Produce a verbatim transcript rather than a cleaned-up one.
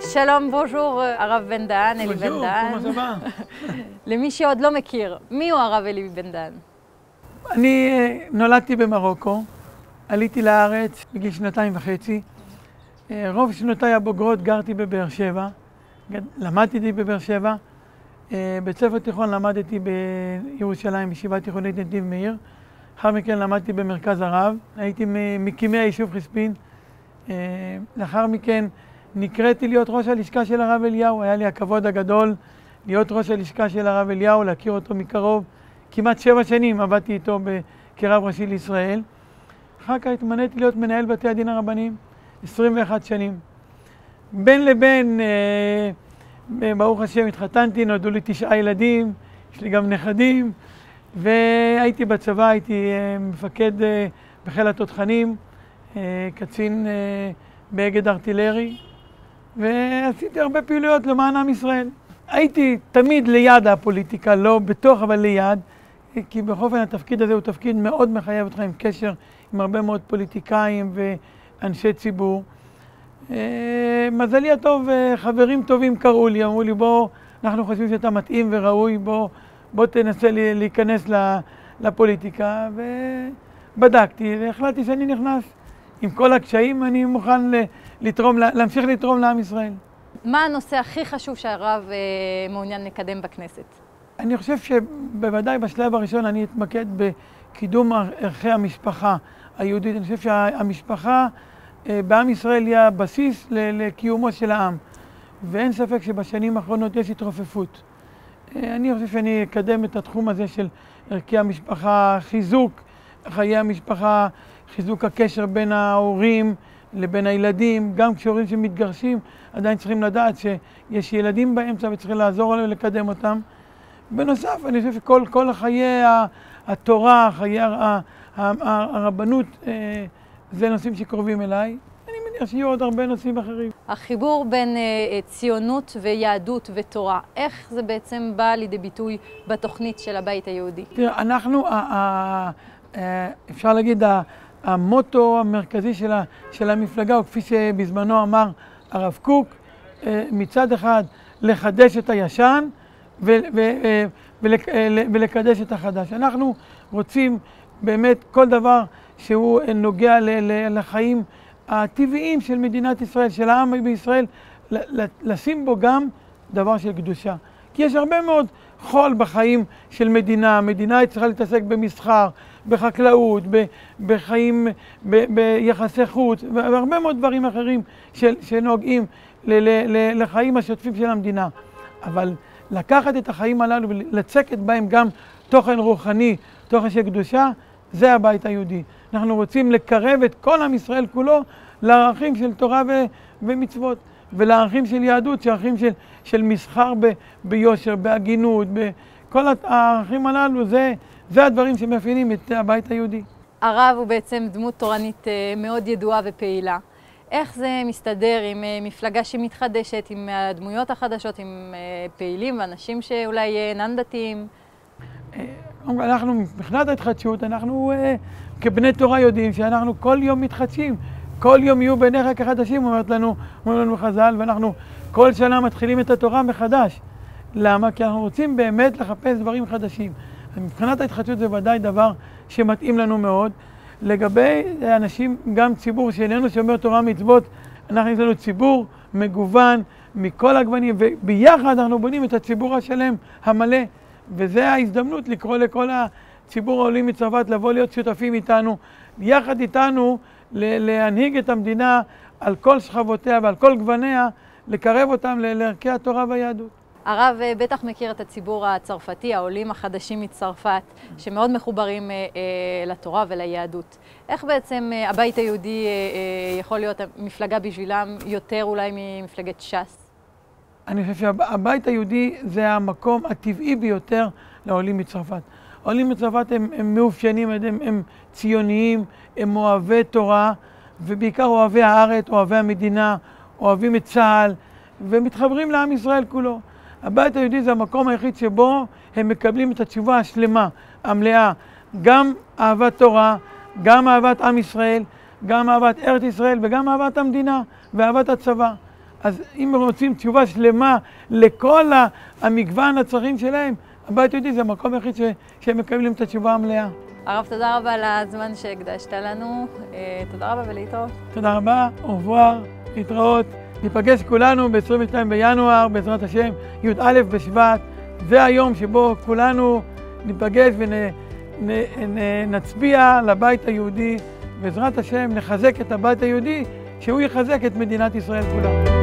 שלום, בונז'ור, הרב בן דהן, אלי בן דהן. בונז'ור, קומה למי שעוד לא מכיר, מי הוא הרב אלי בן דהן? אני נולדתי במרוקו, עליתי לארץ בגיל שנתיים וחצי. רוב שנותיי הבוגרות גרתי בבאר שבע, למדתי בבאר שבע. בית ספר תיכון למדתי בירושלים, בישיבה תיכונית נתיב מאיר. לאחר מכן למדתי במרכז הרב, הייתי מקימי היישוב חיספין. לאחר מכן נקראתי להיות ראש הלשכה של הרב אליהו, היה לי הכבוד הגדול להיות ראש הלשכה של הרב אליהו, להכיר אותו מקרוב. כמעט שבע שנים עבדתי איתו כרב ראשי לישראל. אחר כך התמניתי להיות מנהל בתי הדין הרבניים, עשרים ואחת שנים. בין לבין, אה, ברוך השם, התחתנתי, נולדו לי תשעה ילדים, יש לי גם נכדים, והייתי בצבא, הייתי אה, מפקד אה, בחיל התותחנים, אה, קצין אה, באגד ארטילרי, ועשיתי הרבה פעילויות למען עם ישראל. הייתי תמיד ליד הפוליטיקה, לא בתוך, אבל ליד, כי בכל אופן התפקיד הזה הוא תפקיד מאוד מחייב אותך עם קשר עם הרבה מאוד פוליטיקאים ואנשי ציבור. מזלי הטוב, חברים טובים קראו לי, אמרו לי בוא, אנחנו חושבים שאתה מתאים וראוי, בוא, בוא תנסה להיכנס לפוליטיקה, ובדקתי והחלטתי שאני נכנס. עם כל הקשיים אני מוכן לתרום, להמשיך לתרום לעם ישראל. מה הנושא הכי חשוב שהרב מעוניין לקדם בכנסת? אני חושב שבוודאי בשלב הראשון אני אתמקד בקידום ערכי המשפחה היהודית. אני חושב שהמשפחה בעם ישראל היא הבסיס לקיומו של העם. ואין ספק שבשנים האחרונות יש התרופפות. אני חושב שאני אקדם את התחום הזה של ערכי המשפחה, חיזוק חיי המשפחה, חיזוק הקשר בין ההורים לבין הילדים. גם כשהורים שמתגרשים עדיין צריכים לדעת שיש ילדים באמצע וצריכים לעזור עליהם ולקדם אותם. בנוסף, אני חושב שכל כל חיי התורה, חיי הרבנות, זה נושאים שקרובים אליי. אני מניח שיהיו עוד הרבה נושאים אחרים. החיבור בין ציונות ויהדות ותורה, איך זה בעצם בא לידי ביטוי בתוכנית של הבית היהודי? תראה, אנחנו, אפשר להגיד, המוטו המרכזי של המפלגה, הוא כפי שבזמנו אמר הרב קוק, מצד אחד לחדש את הישן, ולקדש את החדש. אנחנו רוצים באמת כל דבר שהוא נוגע לחיים הטבעיים של מדינת ישראל, של העם בישראל, לשים בו גם דבר של קדושה. כי יש הרבה מאוד חול בחיים של מדינה. מדינה צריכה להתעסק במסחר, בחקלאות, בחיים, ביחסי חוץ, והרבה מאוד דברים אחרים שנוגעים לחיים השוטפים של המדינה. אבל לקחת את החיים הללו ולצקת בהם גם תוכן רוחני, תוכן של קדושה, זה הבית היהודי. אנחנו רוצים לקרב את כל עם ישראל כולו לערכים של תורה ו- ומצוות, ולערכים של יהדות, שערכים של, של מסחר ב- ביושר, בהגינות, כל הערכים הללו, זה, זה הדברים שמאפיינים את הבית היהודי. הרב הוא בעצם דמות תורנית מאוד ידועה ופעילה. איך זה מסתדר עם מפלגה שמתחדשת, עם הדמויות החדשות, עם פעילים ואנשים שאולי אינם דתיים? אנחנו, מבחינת ההתחדשות, אנחנו כבני תורה יודעים שאנחנו כל יום מתחדשים. כל יום יהיו בעיניך כחדשים, אומרת לנו, אומרים לנו חז"ל, ואנחנו כל שנה מתחילים את התורה מחדש. למה? כי אנחנו רוצים באמת לחפש דברים חדשים. מבחינת ההתחדשות זה ודאי דבר שמתאים לנו מאוד. לגבי אנשים, גם ציבור שאיננו שומר תורה מצוות, אנחנו יש לנו ציבור מגוון מכל הגוונים, וביחד אנחנו בונים את הציבור השלם המלא, וזה ההזדמנות לקרוא לכל הציבור העולים מצרפת לבוא להיות שותפים איתנו, יחד איתנו להנהיג את המדינה על כל שכבותיה ועל כל גווניה, לקרב אותם לערכי התורה והיהדות. הרב בטח מכיר את הציבור הצרפתי, העולים החדשים מצרפת, שמאוד מחוברים לתורה וליהדות. איך בעצם הבית היהודי יכול להיות מפלגה בשבילם יותר אולי ממפלגת ש"ס? אני חושב שהבית היהודי זה המקום הטבעי ביותר לעולים מצרפת. העולים מצרפת הם, הם מאופיינים, הם, הם ציוניים, הם אוהבי תורה, ובעיקר אוהבי הארץ, אוהבי המדינה, אוהבים את צה"ל, ומתחברים לעם ישראל כולו. הבית היהודי זה המקום היחיד שבו הם מקבלים את התשובה השלמה, המלאה, גם אהבת תורה, גם אהבת עם ישראל, גם אהבת ארץ ישראל וגם אהבת המדינה ואהבת הצבא. אז אם רוצים תשובה שלמה לכל המגוון הצרכים שלהם, הבית היהודי זה המקום היחיד ש... שהם מקבלים את התשובה המלאה. הרב, תודה רבה על הזמן שהקדשת לנו. תודה רבה ולהתראות. תודה רבה, אורבואר, להתראות. ניפגש כולנו ב-עשרים ושניים בינואר, בעזרת השם, י"א בשבט. זה היום שבו כולנו ניפגש ונצביע לבית היהודי. בעזרת השם נחזק את הבית היהודי, שהוא יחזק את מדינת ישראל כולה.